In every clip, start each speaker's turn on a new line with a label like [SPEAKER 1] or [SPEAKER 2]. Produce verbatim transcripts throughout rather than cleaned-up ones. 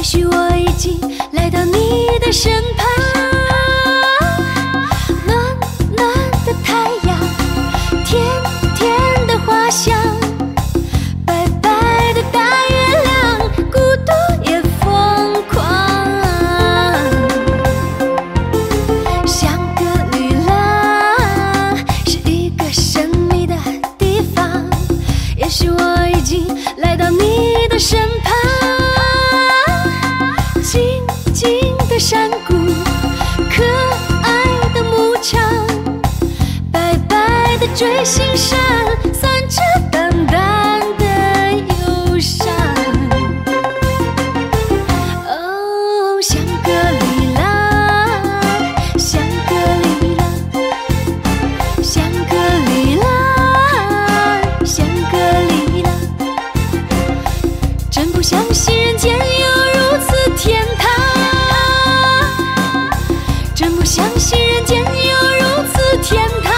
[SPEAKER 1] 也许我已经来到你的身旁，暖暖的太阳，甜甜的花香，白白的大月亮，孤独也疯狂。香格里拉是一个神秘的地方，也许我已经来到你的身旁。 静静的山谷，可爱的牧场，白白的锥形山，散着淡淡的忧伤。哦，香格里拉，香格里拉，香格里拉，香格里拉，真不相信人间有如此天堂。 真不相信人间有如此天堂，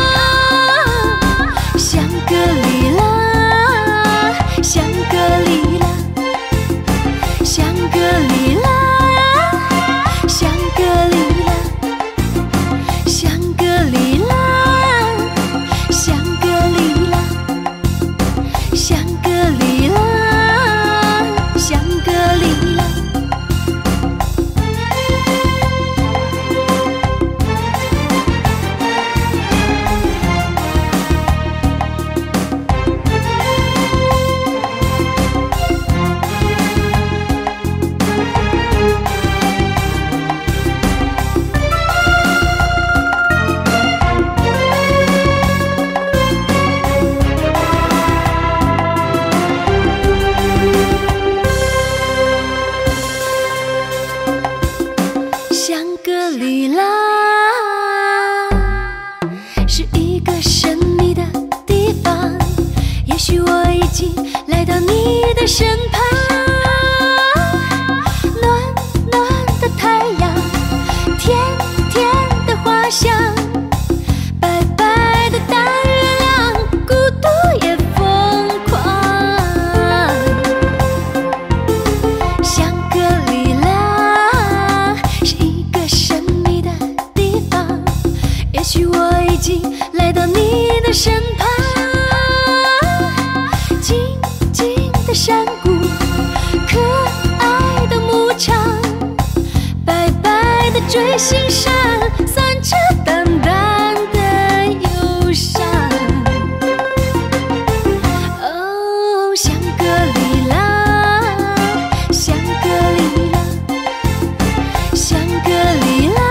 [SPEAKER 1] 香格里拉，香格里拉，香格里拉，香格里拉，香格里拉，香格里拉，香格里拉，香格里拉。 香格里拉是一个神秘的地方，也许我已经来到你的身旁。暖暖的太阳，甜甜的花香，白白的大月亮，孤独也疯狂。香格里拉。 也许我已经来到你的身旁，静静的山谷，可爱的牧场，白白的锥形山，散着淡淡的忧伤。哦，香格里拉，香格里拉，香格里拉。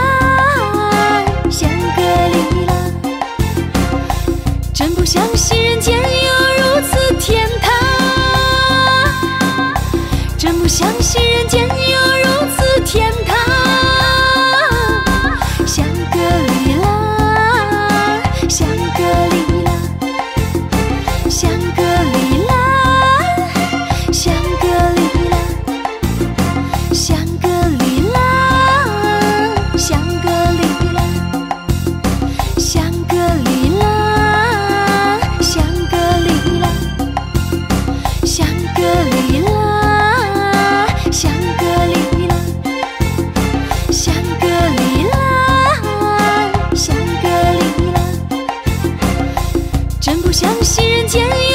[SPEAKER 1] 真不相信人间有如此天堂，真不相信人间有如此天堂。香格里拉，香格里拉，香格里拉，香格里拉，香格里拉，香格里拉，香格里拉。 香格里拉，香格里拉，香格里拉，香格里拉，香格里拉，真不相信人间有。